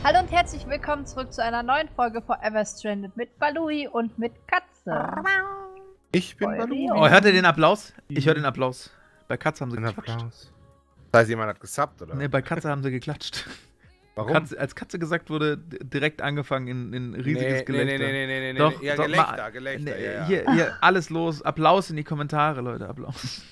Hallo und herzlich willkommen zurück zu einer neuen Folge Forever Stranded mit Balui und mit Katze. Ich bin Balui. Oh, hört ihr den Applaus? Ich höre den Applaus. Bei Katze haben sie Ein geklatscht. Applaus. Das heißt, jemand hat gesubbt, oder? Ne, bei Katze haben sie geklatscht. Warum? Als Katze gesagt wurde, direkt angefangen in riesiges Gelächter. Nee. Doch, Ja, doch, Gelächter, Nee, ja. Hier, alles los. Applaus in die Kommentare, Leute. Applaus.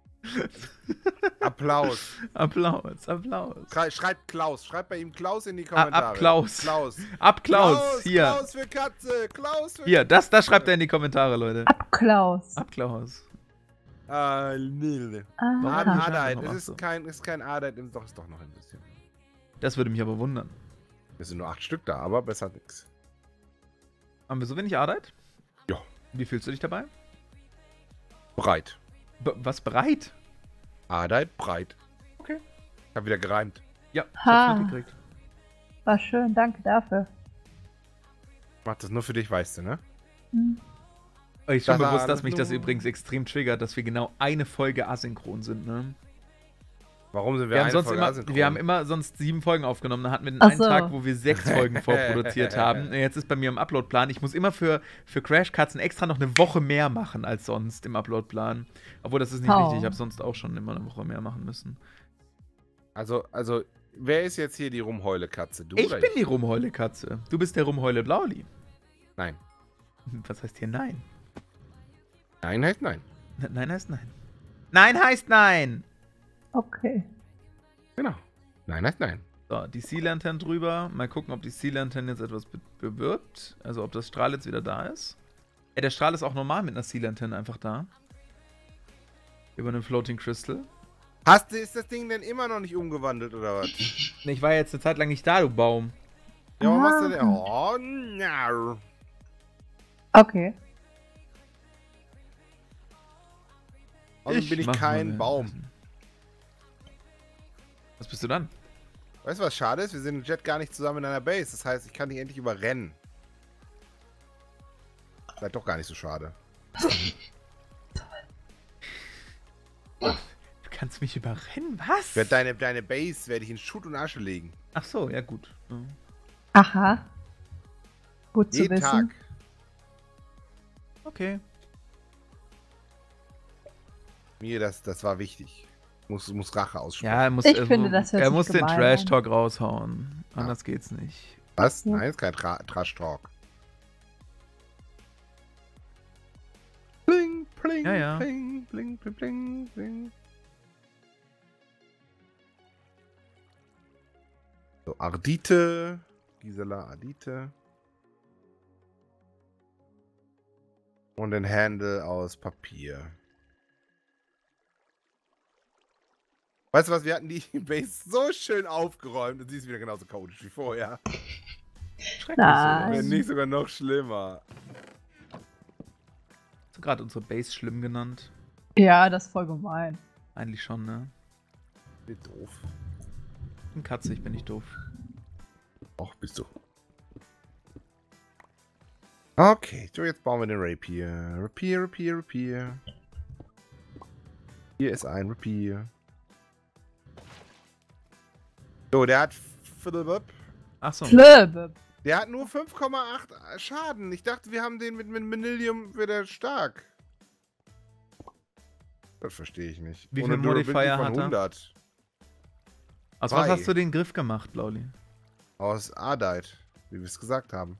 Applaus. Applaus. Schreibt Klaus. Schreibt bei ihm Klaus in die Kommentare. Applaus. Klaus. Applaus. Hier. Klaus für Katze. Klaus für Hier, das schreibt er in die Kommentare, Leute. Applaus. Applaus. Nee. Aha. Adeit. noch Es was ist so. kein Adeit. Doch, ist doch noch ein bisschen. Das würde mich aber wundern. Es sind nur 8 Stück da, aber besser als nix. Haben wir so wenig Arbeit? Ja. Wie fühlst du dich dabei? Breit. Was, bereit? Adeit, breit. Okay. Ich hab wieder gereimt. Ja, ich Ha. hab's mitgekriegt. War schön, danke dafür. Ich mach das nur für dich, weißt du, ne? Hm. Ich schon Das war bewusst, dass alles mich das nur- übrigens extrem triggert, dass wir genau eine Folge asynchron sind, ne? Warum sind wir, Wir haben, eine sonst Folge immer, asynchron? wir haben immer sonst 7 Folgen aufgenommen. Dann hatten wir den Ach einen so. Tag, wo wir 6 Folgen vorproduziert haben. Jetzt ist bei mir im Uploadplan. Ich muss immer für Crash Katzen extra noch eine Woche mehr machen als sonst im Uploadplan. Obwohl, das ist nicht Oh. richtig. Ich habe sonst auch schon immer eine Woche mehr machen müssen. Also, wer ist jetzt hier die Rumheule-Katze? Du Ich oder bin die Rumheule-Katze. Du bist der Rumheule-Blauli. Nein. Was heißt hier nein? Nein heißt nein. Nein heißt nein. Nein heißt nein! Okay. Genau. Nein heißt nein. So, die Sea Lantern drüber. Mal gucken, ob die Sea Lantern jetzt etwas bewirkt. Also, ob das Strahl jetzt wieder da ist. Der Strahl ist auch normal mit einer Sea Lantern einfach da. Über einem Floating Crystal. Ist das Ding denn immer noch nicht umgewandelt, oder was? Ne, ich war jetzt eine Zeit lang nicht da, du Baum. Ja, aber was denn? Oh, no. Okay. Also bin ich mach kein mal Baum. währenddessen. Was bist du dann? Weißt du, was schade ist? Wir sind im Jet gar nicht zusammen in einer Base. Das heißt, ich kann dich endlich überrennen. Vielleicht doch gar nicht so schade. Du kannst mich überrennen? Was? Deine Base werde ich in Schutt und Asche legen. Ach so, ja gut. Ja. Aha. Gut zu Jeden wissen. Tag. Okay. Mir, das war wichtig. Muss Rache aussprechen. Ja, er muss, Ich finde, das hört er sich muss den gemein Trash-Talk raushauen. Ja. Anders geht's nicht. Was? Ja. Nein, ist kein Trash-Talk. Pling, Ja, ja. pling, pling, pling, pling, pling. So, Ardite. Gisela Ardite. Und ein Handle aus Papier. Weißt du was, wir hatten die Base so schön aufgeräumt und sie ist wieder genauso chaotisch wie vorher. Schrecklich Nein. Wenn sowas. nicht sogar noch schlimmer. Hast du gerade unsere Base schlimm genannt? Ja, das ist voll gemein. Eigentlich schon, ne? Wie doof. Ich bin Katze, ich bin nicht doof. Och, bist du. Okay, so jetzt bauen wir den Rapier. Rapier. Hier ist ein Rapier. So, der hat Ach so. Flöbe. Der hat nur 5,8 Schaden. Ich dachte, wir haben den mit Manilium wieder stark. Das verstehe ich nicht. Wie Und viel eine Durability Modifier von hat er? 100. Aus was Zwei. hast du den Griff gemacht, Blauli? Aus Ardite, wie wir es gesagt haben.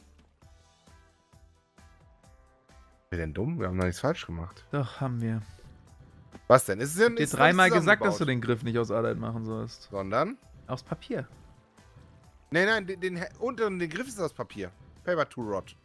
Wir denn dumm? Wir haben noch nichts falsch gemacht. Doch, haben wir. Was denn? Ist es denn, Ich hab dir dreimal gesagt, dass du den Griff nicht aus Arbeit machen sollst. Sondern? Aus Papier. Nein, den unteren, den Griff ist aus Papier. Paper to Rot.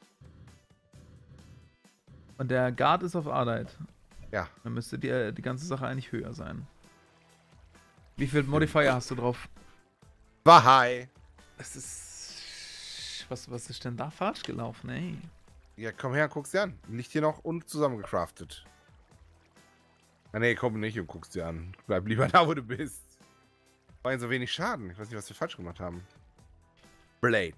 Und der Guard ist auf Arbeit. Ja. Dann müsste die ganze Sache eigentlich höher sein. Wie viel Modifier hast du drauf? War high. Es ist. Was ist denn da falsch gelaufen, ey? Ja, komm her, guck's dir an. Liegt hier noch und zusammengecraftet. Ah, nee, komm nicht und guck's dir an. Bleib lieber da, wo du bist. War so wenig Schaden. Ich weiß nicht, was wir falsch gemacht haben. Blade.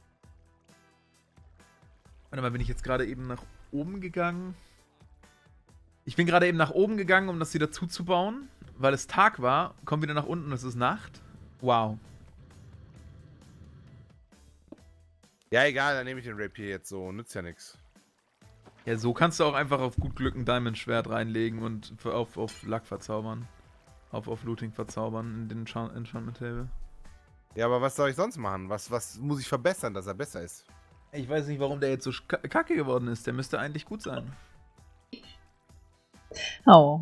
Warte mal, bin ich jetzt gerade eben nach oben gegangen? Ich bin gerade eben nach oben gegangen, um das wieder zuzubauen, weil es Tag war. Komm wieder nach unten, es ist Nacht. Wow. Ja, egal, dann nehme ich den Rapier jetzt so. Nützt ja nichts. Ja, so kannst du auch einfach auf gut Glück ein Diamond-Schwert reinlegen und auf Lack verzaubern. Auf Looting verzaubern in den Enchantment Table. Ja, aber was soll ich sonst machen? Was muss ich verbessern, dass er besser ist? Ich weiß nicht, warum der jetzt so kacke geworden ist. Der müsste eigentlich gut sein. Oh.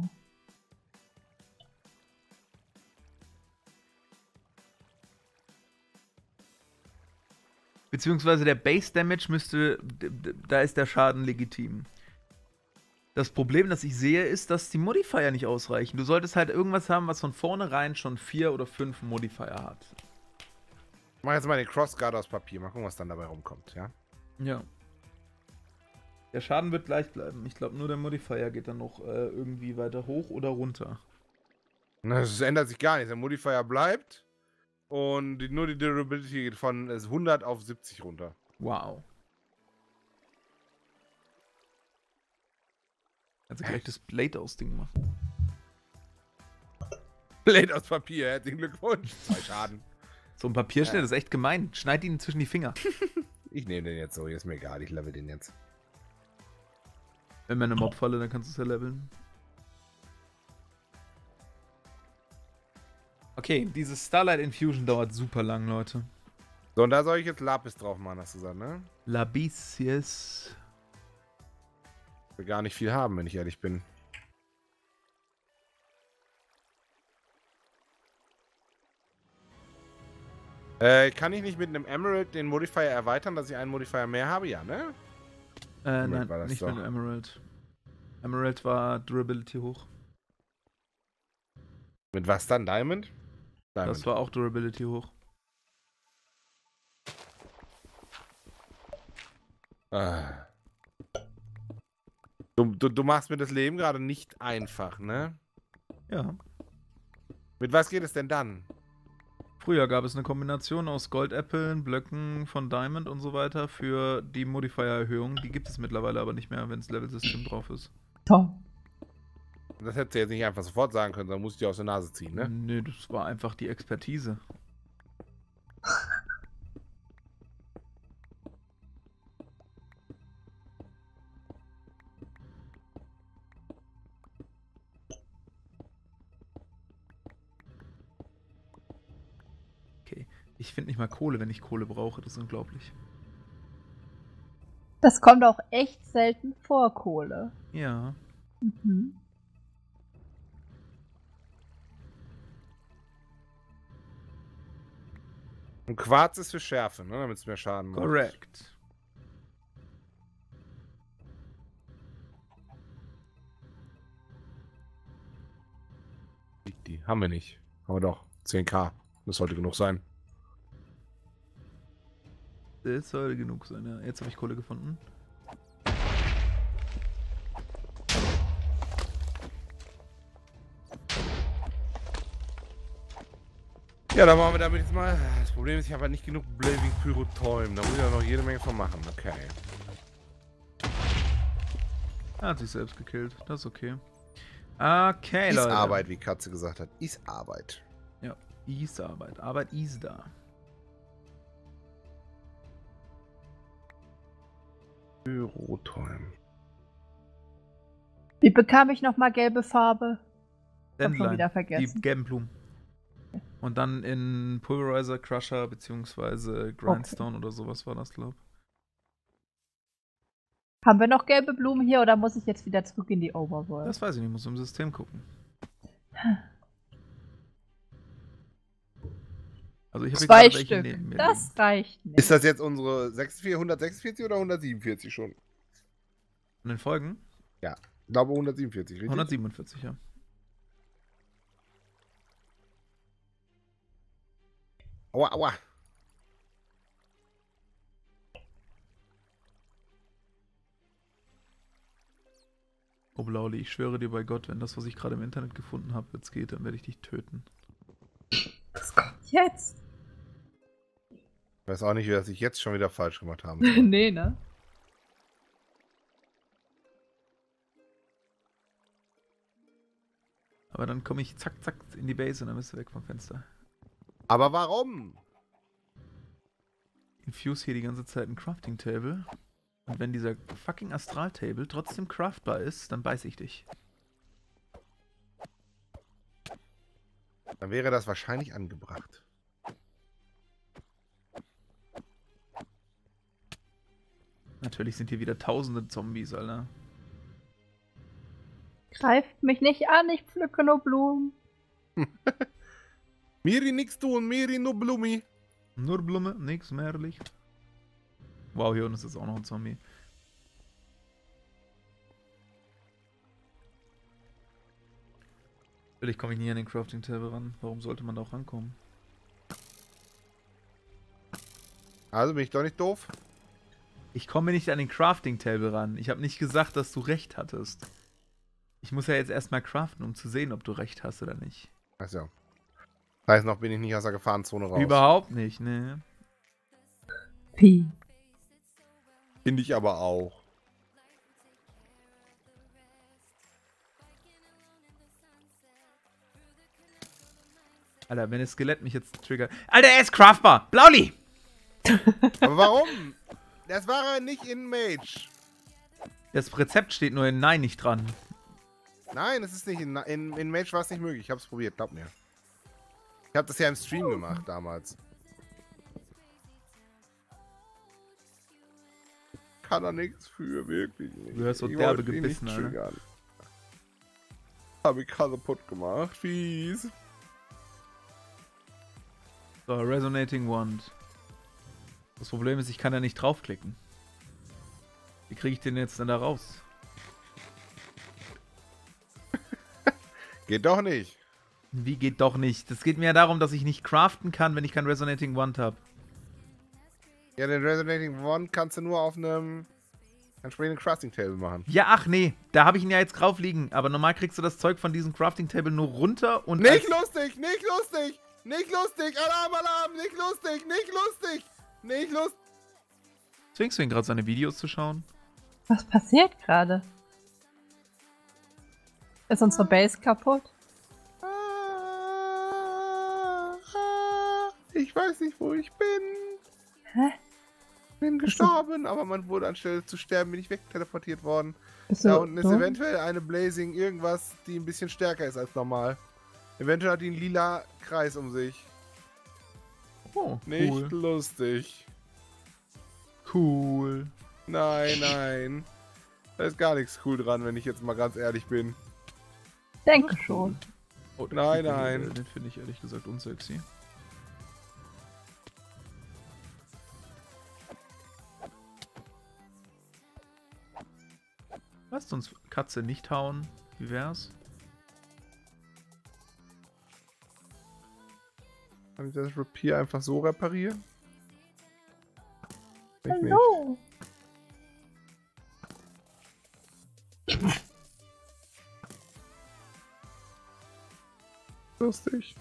Beziehungsweise der Base Damage müsste, da ist der Schaden legitim. Das Problem, das ich sehe, ist, dass die Modifier nicht ausreichen. Du solltest halt irgendwas haben, was von vornherein schon 4 oder 5 Modifier hat. Ich mach jetzt mal den Crossguard aus Papier. Mal gucken, was dann dabei rumkommt, ja? Ja. Der Schaden wird gleich bleiben. Ich glaube, nur der Modifier geht dann noch irgendwie weiter hoch oder runter. Das ändert sich gar nichts. Der Modifier bleibt und nur die Durability geht von 100 auf 70 runter. Wow. Also gleich das Blade aus Ding machen. Blade aus Papier, herzlichen Glückwunsch. 2 Schaden. So ein Papierschnitt ist echt gemein. Schneid ihn zwischen die Finger. Ich nehme den jetzt so, ist mir egal, ich level den jetzt. Wenn wir eine Mobfalle, dann kannst du es ja leveln. Okay, dieses Starlight Infusion dauert super lang, Leute. So, und da soll ich jetzt Lapis drauf machen, hast du gesagt, ne? Labisius. Ich will gar nicht viel haben, wenn ich ehrlich bin. Kann ich nicht mit einem Emerald den Modifier erweitern, dass ich einen Modifier mehr habe? Ja, ne? Nein, war das nicht doch. mit dem Emerald. Emerald war Durability hoch. Mit was dann? Diamond? Das war auch Durability hoch. Ah. Du machst mir das Leben gerade nicht einfach, ne? Ja. Mit was geht es denn dann? Früher gab es eine Kombination aus Goldäpfeln, Blöcken von Diamond und so weiter für die Modifier-Erhöhung. Die gibt es mittlerweile aber nicht mehr, wenn das Level-System drauf ist. Toll. Das hättest du jetzt nicht einfach sofort sagen können, dann musst du dir aus der Nase ziehen, ne? Nee, das war einfach die Expertise. Okay, ich finde nicht mal Kohle, wenn ich Kohle brauche. Das ist unglaublich. Das kommt auch echt selten vor, Kohle. Ja. Mhm. Und Quarz ist für Schärfe, ne? Damit es mehr Schaden macht. Correct. Die haben wir nicht. Aber doch, 10k. Das sollte genug sein. Das sollte genug sein, ja. Jetzt habe ich Kohle gefunden. Ja, dann machen wir damit jetzt mal. Das Problem ist, ich habe halt nicht genug Blazing Pyrotäum. Da muss ich ja noch jede Menge von machen. Okay. Er hat sich selbst gekillt. Das ist okay. Okay, Ist Leute. Arbeit, wie Katze gesagt hat. Ist Arbeit. Ja, ist Arbeit. Arbeit ist da. Pyrotäum. Wie bekam ich nochmal gelbe Farbe? Hab schon Dandelion, wieder vergessen. die gelben Blumen. Und dann in Pulverizer, Crusher beziehungsweise Grindstone oder sowas war das, glaube ich. Haben wir noch gelbe Blumen hier oder muss ich jetzt wieder zurück in die Overworld? Das weiß ich nicht, muss im System gucken. Also ich habe 2 welche Stück. neben mir Das liegen. reicht nicht. Ist das jetzt unsere 146 oder 147 schon? Von den Folgen? Ich glaube 147, richtig? 147, ja. Aua, aua. Oh Blauli, ich schwöre dir bei Gott, wenn das, was ich gerade im Internet gefunden habe, jetzt geht, dann werde ich dich töten. Was kommt jetzt? Ich weiß auch nicht, was ich jetzt schon wieder falsch gemacht habe. soll. Nee, ne? Aber dann komme ich zack, zack in die Base und dann bist du weg vom Fenster. Aber warum? infuse hier die ganze Zeit ein Crafting Table. Und wenn dieser fucking Astral Table trotzdem craftbar ist, dann beiß ich dich. Dann wäre das wahrscheinlich angebracht. Natürlich sind hier wieder tausende Zombies, Alter. Greift mich nicht an, ich pflücke nur Blumen. Miri nix tun, Miri nur Blumi. Nur Blume, nix mehr Licht. Wow, hier unten ist jetzt auch noch ein Zombie. Natürlich komme ich nie an den Crafting Table ran. Warum sollte man da auch rankommen? Also bin ich doch nicht doof. Ich komme nicht an den Crafting Table ran. Ich habe nicht gesagt, dass du recht hattest. Ich muss ja jetzt erstmal craften, um zu sehen, ob du recht hast oder nicht. Achso. Das heißt, noch bin ich nicht aus der Gefahrenzone raus. Überhaupt nicht, ne? Wie? Finde ich aber auch. Alter, wenn das Skelett mich jetzt triggert. Alter, er ist craftbar! Blauli! Aber warum? Das war er nicht in Mage. Das Rezept steht nur in Nein nicht dran. Nein, es ist nicht. In Mage war es nicht möglich. Ich hab's probiert, glaub mir. Ich hab das ja im Stream gemacht damals. Kann er nichts für, wirklich nicht. Du hast so Ich derbe wollte ihn gebissen, nicht Alter. triggern. Hab ich kaputt gemacht. Fies. So, Resonating Wand. Das Problem ist, ich kann da nicht draufklicken. Wie kriege ich den jetzt denn da raus? Geht doch nicht. Wie geht doch nicht? Das geht mir ja darum, dass ich nicht craften kann, wenn ich kein Resonating Wand habe. Ja, den Resonating Wand kannst du nur auf einem entsprechenden Crafting Table machen. Ja, ach nee, da habe ich ihn ja jetzt drauf liegen. Aber normal kriegst du das Zeug von diesem Crafting Table nur runter und... Nicht lustig, nicht lustig, nicht lustig, Alarm, Alarm, nicht lustig, nicht lustig, nicht lustig. Zwingst du ihn gerade, seine Videos zu schauen? Was passiert gerade? Ist unsere Base kaputt? Ich weiß nicht, wo ich bin. Hä? Bin gestorben, aber man wurde anstelle zu sterben, bin ich wegteleportiert worden. Bist Da du unten ist dumm? eventuell eine Blazing irgendwas, die ein bisschen stärker ist als normal. Eventuell hat die einen lila Kreis um sich. Oh, Nicht cool. lustig. Cool. Nein, nein. Da ist gar nichts cool dran, wenn ich jetzt mal ganz ehrlich bin. Denke schon. Oh, den Nein, Creeper nein. hier, den finde ich ehrlich gesagt unsexy. Lasst uns Katze nicht hauen. Wie wär's? Kann ich das Rapier einfach so reparieren? Ich nicht. Hallo. Lustig.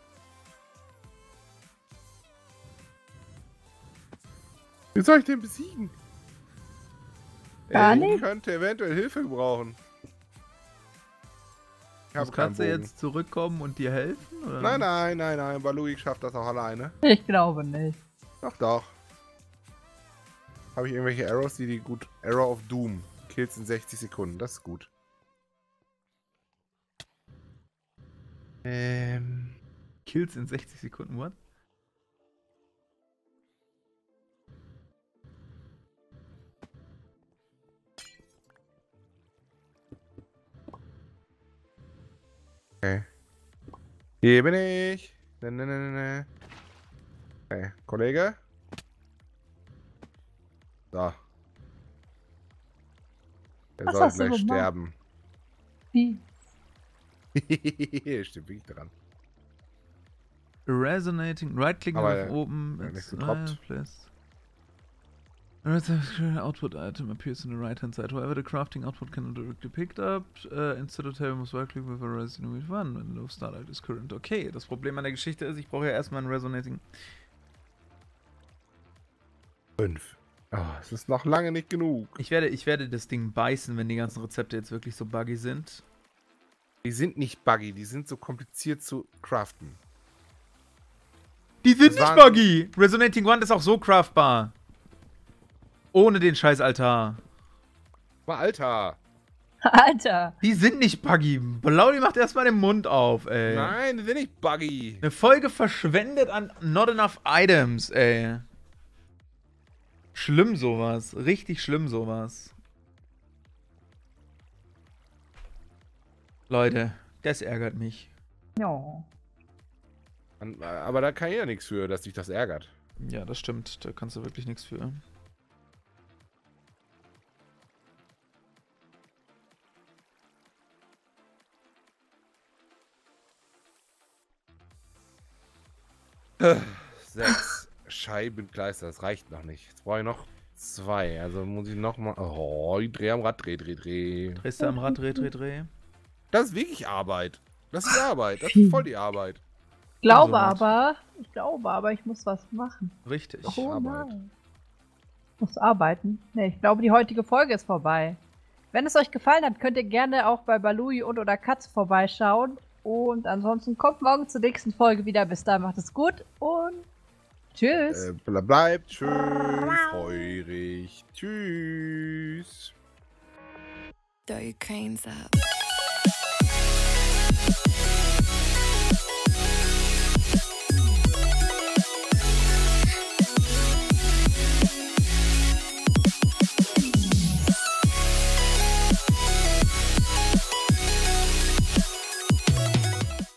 Wie soll ich den besiegen? Gar Ich nicht. könnte eventuell Hilfe gebrauchen. Ich habe Muss keinen Katze Bogen. jetzt zurückkommen und dir helfen? Oder? Nein, nein, nein, nein. Balui schafft das auch alleine. Ich glaube nicht. Doch, doch. Habe ich irgendwelche Arrows, die gut... Arrow of Doom. Kills in 60 Sekunden. Das ist gut. Kills in 60 Sekunden, what? Okay. Hier bin ich. Ne. Okay, Kollege. So. Er Was soll hast du gleich gemacht? sterben. Wie? Stimmt wirklich dran. Resonating, right-klicken Aber auf oben. ja, it's nicht gedroppt. place. Output item appears in the right hand side. However, the crafting output cannot directly picked up. Instead of table must right click with a resonating with one when no starlight is current. Okay, das Problem an der Geschichte ist, ich brauche ja erstmal ein Resonating. 5. Oh, es ist noch lange nicht genug. Ich werde das Ding beißen, wenn die ganzen Rezepte jetzt wirklich so buggy sind. Die sind nicht buggy, die sind so kompliziert zu craften. Die sind Das nicht waren- buggy. Resonating Wand ist auch so craftbar. Ohne den scheiß Altar. Aber Alter. Alter. Die sind nicht buggy. Blaudi macht erstmal den Mund auf, ey. Nein, die sind nicht buggy. Eine Folge verschwendet an not enough items, ey. Schlimm sowas. Richtig schlimm sowas. Leute, das ärgert mich. Ja. Aber da kann ich ja nichts für, dass dich das ärgert. Ja, das stimmt. Da kannst du wirklich nichts für. Sechs Scheibenkleister, das reicht noch nicht. Jetzt brauche ich noch 2. Also muss ich noch mal. Oh, ich drehe am Rad, dreh. Drehst du am Rad, dreh. Das ist wirklich Arbeit. Das ist Arbeit. Das ist voll die Arbeit. Ich glaube Also, aber, ich muss was machen. Richtig. Oh Arbeit. nein. Ich muss arbeiten. Ne, ich glaube, die heutige Folge ist vorbei. Wenn es euch gefallen hat, könnt ihr gerne auch bei Balui und oder Katze vorbeischauen. Und ansonsten kommt morgen zur nächsten Folge wieder. Bis dahin macht es gut und tschüss. Bleibt schön feurig. Tschüss. Throw your cranes up.